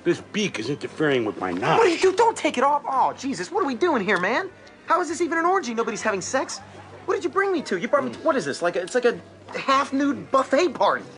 This beak is interfering with my knot. What do you do? Don't take it off. Oh, Jesus, what are we doing here, man? How is this even an orgy? Nobody's having sex. What did you bring me to? You brought me to, what is this? It's like a half-nude buffet party.